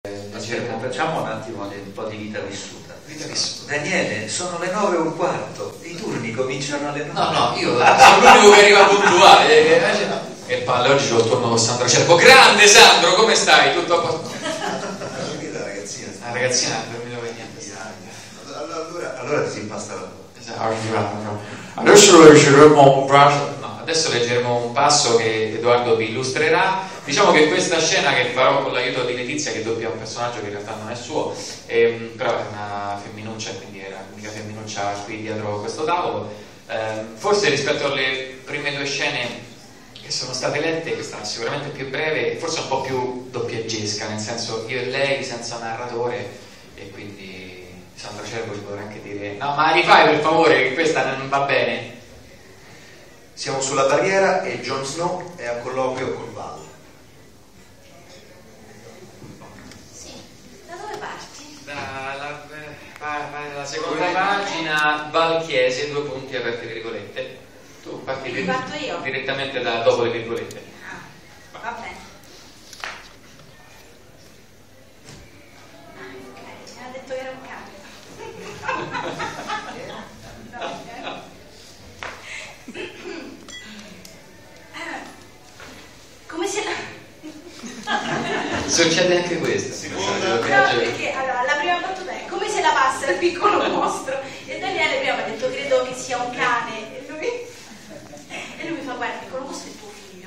Facciamo un attimo un po' di vita vissuta. Daniele, sono le 9:15, i turni cominciano alle 9. No, io sono l'unico che arriva puntuale. E palle, oggi c'ho il turno con Sandro Cervo. Grande Sandro, come stai? Tutto a posto? La ragazzina. La ragazzina ha dormito per niente. Allora si impasta la Adesso leggeremo un passo. No, adesso leggeremo un passo che Edoardo vi illustrerà. Diciamo che questa scena che farò con l'aiuto di Letizia, che doppia un personaggio che in realtà non è suo, però è una femminuccia, quindi era l'unica femminuccia qui dietro questo tavolo. Forse rispetto alle prime due scene che sono state lette, questa è sicuramente più breve e forse un po' più doppiaggesca, nel senso io e lei senza narratore, e quindi Sandro Cervo ci potrà anche dire no, ma rifai per favore che questa non va bene. Siamo sulla barriera e Jon Snow è a colloquio con Val. La seconda pagina, Val Chiese, 2 punti aperte virgolette. Tu parti io? Direttamente da dopo le virgolette. Va bene. Ok, mi ha detto che era un cane. Come se Succede anche questo. No, perché allora, la prima battuta è come se lavasse il piccolo mostro, e Daniele prima mi ha detto credo che sia un cane, e lui mi fa guarda, il piccolo mostro è tuo figlio.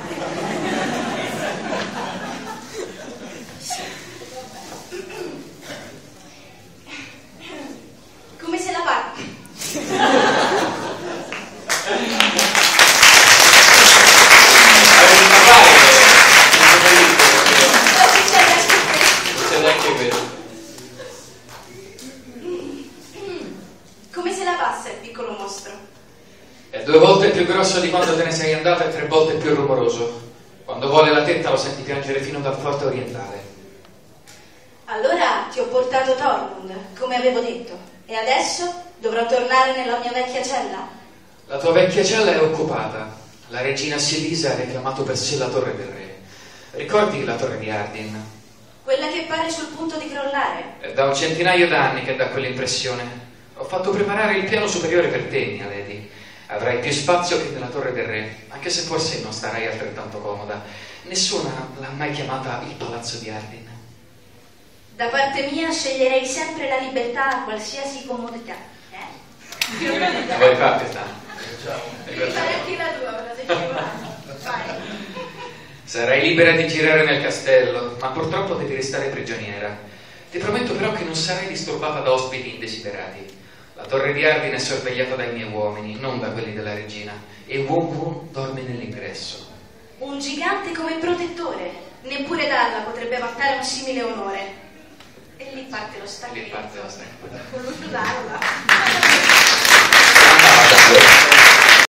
Come se lavasse il piccolo mostro. È 2 volte più grosso di quando te ne sei andata e 3 volte più rumoroso. Quando vuole la tetta lo senti piangere fino dal forte orientale. Allora ti ho portato Tormund, come avevo detto, e adesso dovrò tornare nella mia vecchia cella. La tua vecchia cella è occupata. La regina Silisa ha reclamato per sé la torre del re. Ricordi la torre di Ardin? Quella che pare sul punto di crollare. È da un centinaio d'anni che dà quell'impressione. Ho fatto preparare il piano superiore per te, mia lady. Avrai più spazio che nella torre del re, anche se forse non starai altrettanto comoda. Nessuna l'ha mai chiamata il palazzo di Ardin. Da parte mia sceglierei sempre la libertà a qualsiasi comodità. La vuoi fare questa? Devi fare anche la tua, però se ci vai. Sarai libera di girare nel castello, ma purtroppo devi restare prigioniera. Ti prometto però che non sarai disturbata da ospiti indesiderati. La torre di Ardin è sorvegliata dai miei uomini, non da quelli della regina, e Wun Wun dorme nell'ingresso. Un gigante come protettore, neppure Dalla potrebbe vantare un simile onore. E lì parte lo stacchetto. Con l'uso Dalla.